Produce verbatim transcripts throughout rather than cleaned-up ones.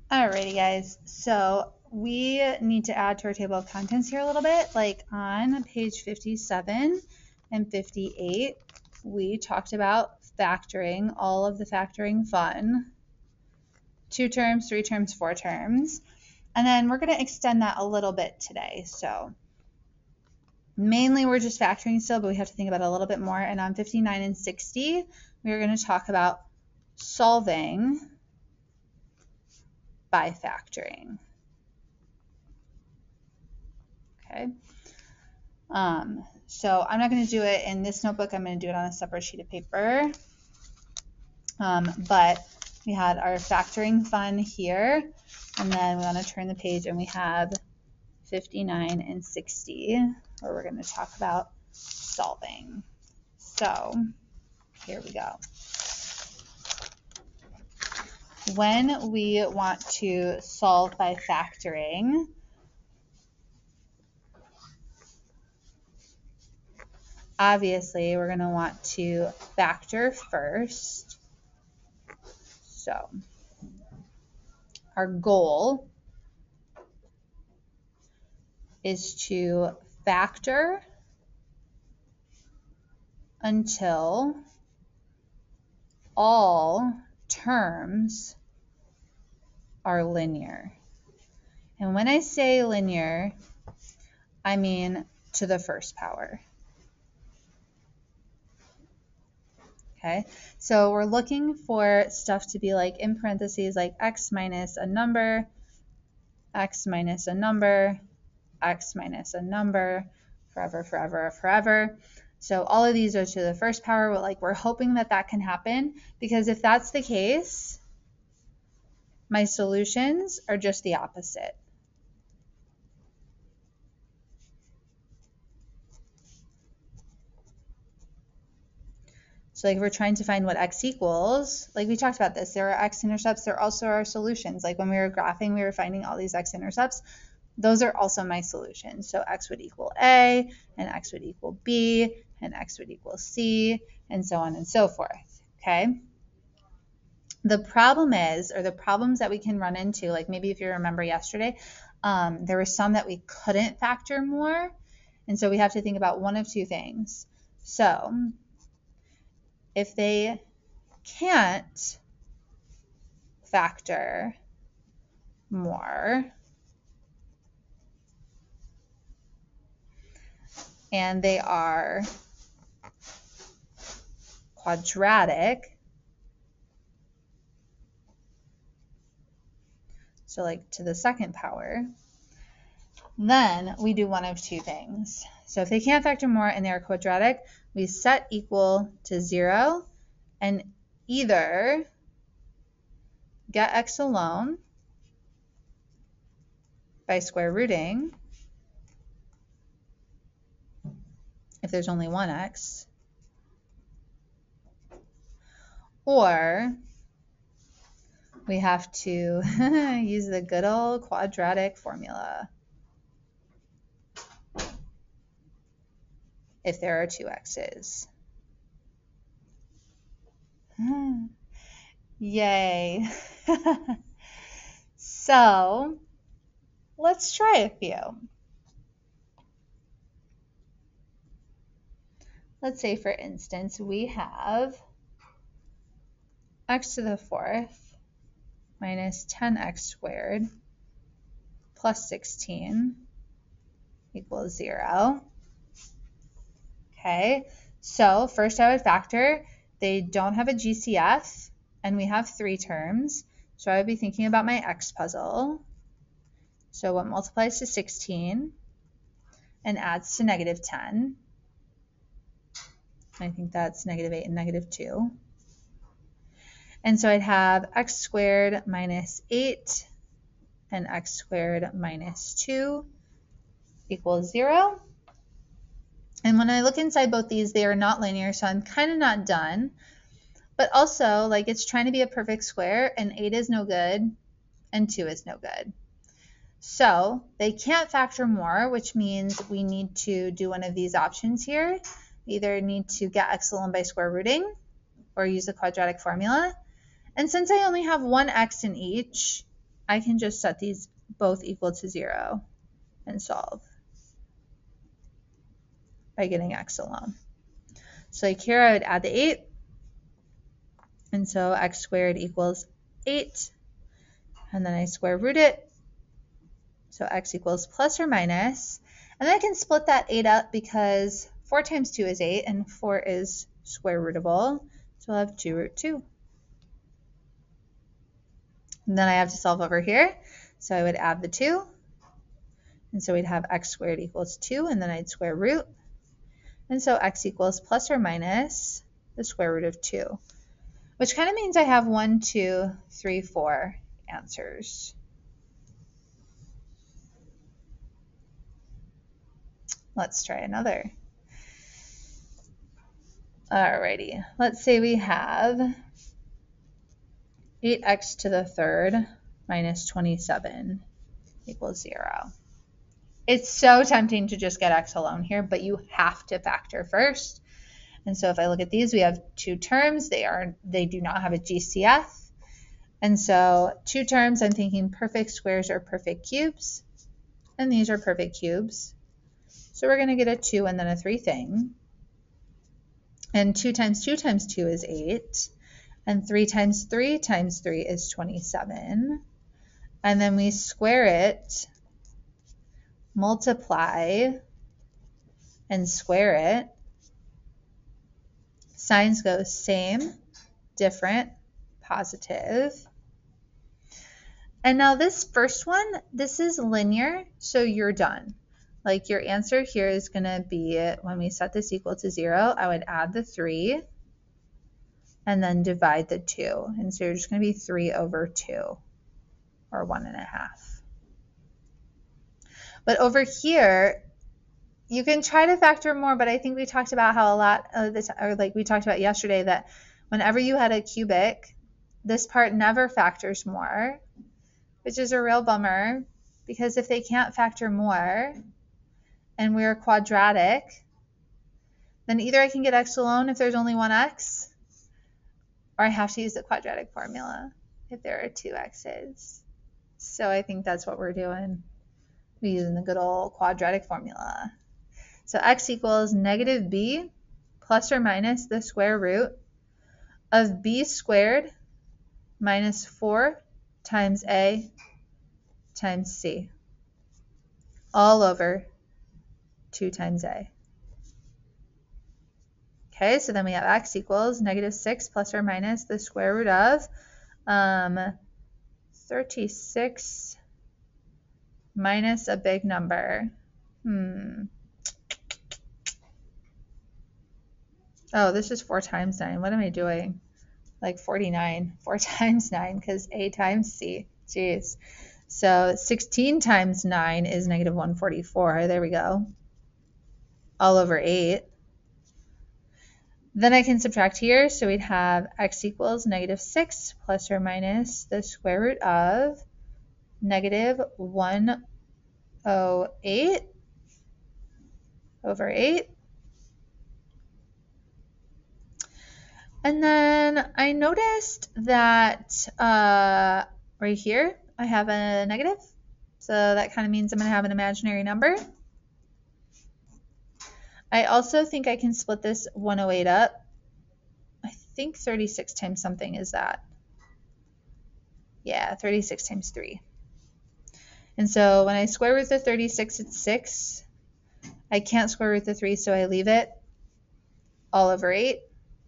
Alrighty guys, so we need to add to our table of contents here a little bit. Like on page fifty-seven and fifty-eight, we talked about factoring, all of the factoring fun, two terms, three terms, four terms, and then we're going to extend that a little bit today. So mainly we're just factoring still, but we have to think about it a little bit more. And on fifty-nine and sixty, we're going to talk about solving by factoring. Okay. Um, so I'm not going to do it in this notebook. I'm going to do it on a separate sheet of paper. Um, but we had our factoring fun here, and then we want to turn the page and we have fifty-nine and sixty, where we're going to talk about solving. So here we go. When we want to solve by factoring, obviously we're going to want to factor first. So our goal is to factor until all terms are linear. And when I say linear, I mean to the first power. Okay, so we're looking for stuff to be like in parentheses, like x minus a number, x minus a number, x minus a number, forever, forever, forever. So all of these are to the first power. We're like, we're hoping that that can happen, because if that's the case, my solutions are just the opposite. So like if we're trying to find what x equals, like we talked about this, there are x-intercepts, there also are solutions. Like when we were graphing, we were finding all these x-intercepts. Those are also my solutions. So x would equal A, and x would equal B, and x would equal C, and so on and so forth, okay? The problem is, or the problems that we can run into, like maybe if you remember yesterday, um, there were some that we couldn't factor more, and so we have to think about one of two things. So if they can't factor more, and they are quadratic, so like to the second power, then we do one of two things. So if they can't factor more and they are quadratic, we set equal to zero and either get x alone by square rooting, if there's only one x, or we have to use the good old quadratic formula if there are two x's. Yay. So let's try a few. Let's say, for instance, we have x to the fourth minus ten x squared plus sixteen equals zero. Okay, so first I would factor. They don't have a G C F, and we have three terms. So I would be thinking about my x puzzle. So what multiplies to sixteen and adds to negative ten? I think that's negative eight and negative two. And so I'd have x squared minus eight and x squared minus two equals zero. And when I look inside both these, they are not linear, so I'm kind of not done. But also, like, it's trying to be a perfect square, and eight is no good, and two is no good. So they can't factor more, which means we need to do one of these options here. We either need to get x alone by square rooting or use the quadratic formula. And since I only have one x in each, I can just set these both equal to zero and solve by getting x alone. So like here I would add the eight, and so x squared equals eight, and then I square root it, so x equals plus or minus, and then I can split that eight up because four times two is eight, and four is square rootable, so I'll have two root two. And then I have to solve over here, so I would add the two, and so we'd have x squared equals two, and then I'd square root, and so x equals plus or minus the square root of two, which kind of means I have one, two, three, four answers. Let's try another. Alrighty, let's say we have eight x to the third minus twenty-seven equals zero. It's so tempting to just get x alone here, but you have to factor first. And so if I look at these, we have two terms. They are they do not have a G C F. And so two terms, I'm thinking perfect squares or perfect cubes. And these are perfect cubes. So we're going to get a two and then a three thing. And two times two times two is eight. And three times three times three is twenty-seven. And then we square it, multiply, and square it. Signs go same, different, positive. And now this first one, this is linear, so you're done. Like your answer here is going to be, when we set this equal to zero, I would add the three and then divide the two. And so you're just going to be three over two, or one and a half. But over here, you can try to factor more, but I think we talked about how a lot of the time, or like we talked about yesterday, that whenever you had a cubic, this part never factors more, which is a real bummer, because if they can't factor more and we're quadratic, then either I can get x alone if there's only one x, or I have to use the quadratic formula if there are two x's. So I think that's what we're doing. We're using the good old quadratic formula. So x equals negative b plus or minus the square root of b squared minus four times a times c, all over two times a. Okay, so then we have x equals negative six plus or minus the square root of um, thirty-six minus a big number. Hmm. Oh, this is four times nine. What am I doing? Like forty-nine. four times nine, because a times c. Jeez. So sixteen times nine is negative one hundred forty-four. There we go. All over eight. Then I can subtract here. So we'd have x equals negative six plus or minus the square root of negative one hundred eight over eight. And then I noticed that uh, right here I have a negative. So that kind of means I'm going to have an imaginary number. I also think I can split this one hundred eight up. I think thirty-six times something is that. Yeah, thirty-six times three. And so when I square root the thirty-six, it's six. I can't square root the three, so I leave it all over eight.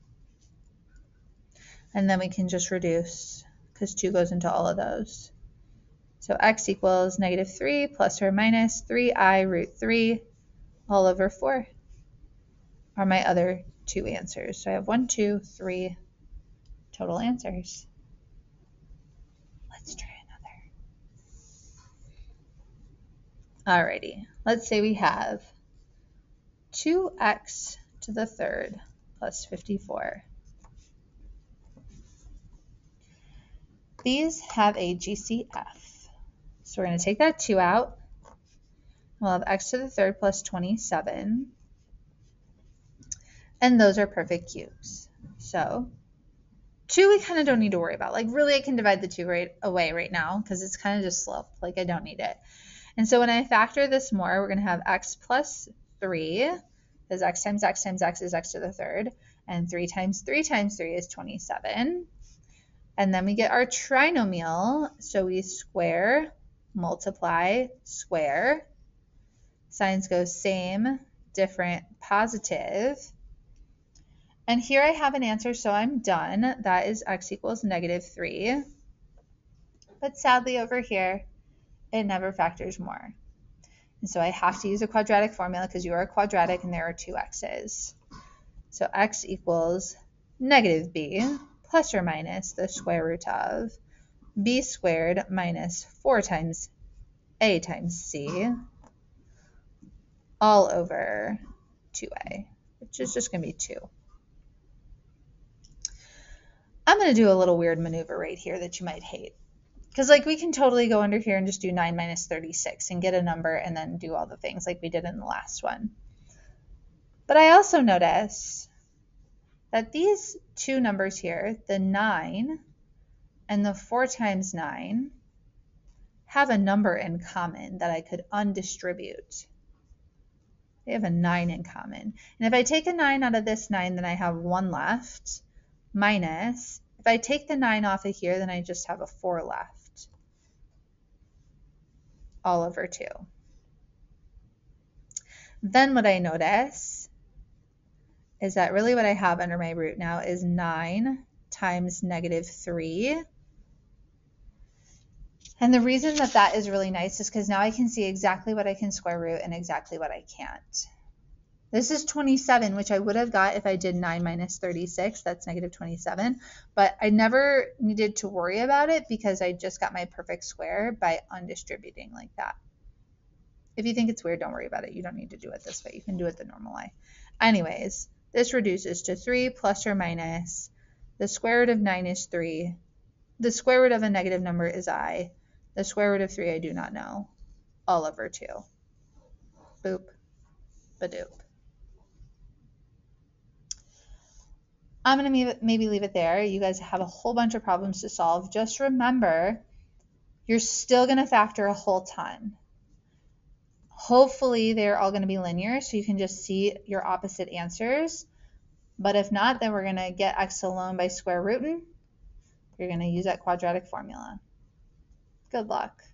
And then we can just reduce, because two goes into all of those. So x equals negative three plus or minus three i root three all over four are my other two answers. So I have one, two, three total answers. Let's try another. Alrighty, let's say we have two x to the third plus fifty-four. These have a G C F. So we're going to take that two out. We'll have x to the third plus twenty-seven. And those are perfect cubes. So two we kind of don't need to worry about. Like really I can divide the two right away right now because it's kind of just sloped. Like I don't need it. And so when I factor this more, we're going to have x plus three, because x times x times x is x to the third, and three times three times three is twenty-seven. And then we get our trinomial, so we square, multiply, square. Signs go same, different, positive. And here I have an answer, so I'm done. That is x equals negative three. But sadly over here, it never factors more. And so I have to use a quadratic formula because you are a quadratic and there are two x's. So x equals negative b plus or minus the square root of b squared minus four times a times c all over two a, which is just going to be two. I'm going to do a little weird maneuver right here that you might hate. Because like we can totally go under here and just do nine minus thirty-six and get a number and then do all the things like we did in the last one. But I also notice that these two numbers here, the nine and the four times nine, have a number in common that I could undistribute. They have a nine in common. And if I take a nine out of this nine, then I have one left, minus, if I take the nine off of here, then I just have a four left, all over two. Then what I notice is that really what I have under my root now is nine times negative three. And the reason that that is really nice is because now I can see exactly what I can square root and exactly what I can't. This is twenty-seven, which I would have got if I did nine minus thirty-six. That's negative twenty-seven. But I never needed to worry about it because I just got my perfect square by undistributing like that. If you think it's weird, don't worry about it. You don't need to do it this way. You can do it the normal way. Anyways, this reduces to three plus or minus. The square root of nine is three. The square root of a negative number is I. The square root of three I do not know. All over two. Boop. Badoop. I'm going to maybe leave it there. You guys have a whole bunch of problems to solve. Just remember, you're still going to factor a whole ton. Hopefully, they're all going to be linear, so you can just see your opposite answers. But if not, then we're going to get x alone by square rooting. You're going to use that quadratic formula. Good luck.